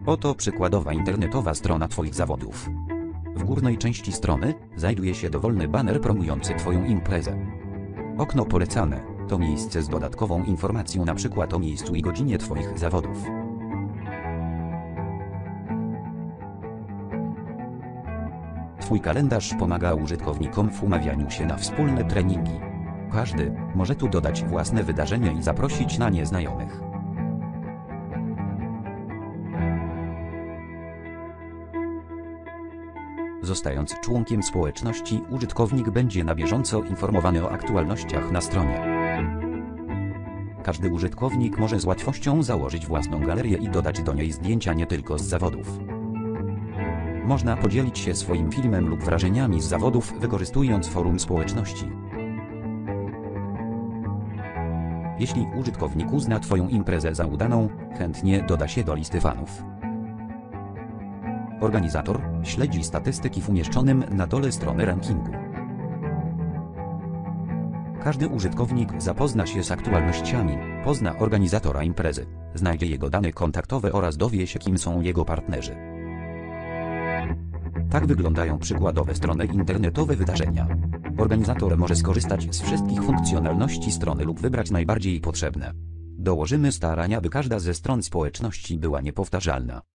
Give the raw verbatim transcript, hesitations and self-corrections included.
Oto przykładowa internetowa strona Twoich zawodów. W górnej części strony znajduje się dowolny baner promujący Twoją imprezę. Okno polecane to miejsce z dodatkową informacją, np. o miejscu i godzinie Twoich zawodów. Twój kalendarz pomaga użytkownikom w umawianiu się na wspólne treningi. Każdy może tu dodać własne wydarzenia i zaprosić na nie znajomych. Zostając członkiem społeczności, użytkownik będzie na bieżąco informowany o aktualnościach na stronie. Każdy użytkownik może z łatwością założyć własną galerię i dodać do niej zdjęcia nie tylko z zawodów. Można podzielić się swoim filmem lub wrażeniami z zawodów, wykorzystując forum społeczności. Jeśli użytkownik uzna Twoją imprezę za udaną, chętnie doda się do listy fanów. Organizator śledzi statystyki w umieszczonym na dole strony rankingu. Każdy użytkownik zapozna się z aktualnościami, pozna organizatora imprezy, znajdzie jego dane kontaktowe oraz dowie się, kim są jego partnerzy. Tak wyglądają przykładowe strony internetowe wydarzenia. Organizator może skorzystać z wszystkich funkcjonalności strony lub wybrać najbardziej potrzebne. Dołożymy starania, by każda ze stron społeczności była niepowtarzalna.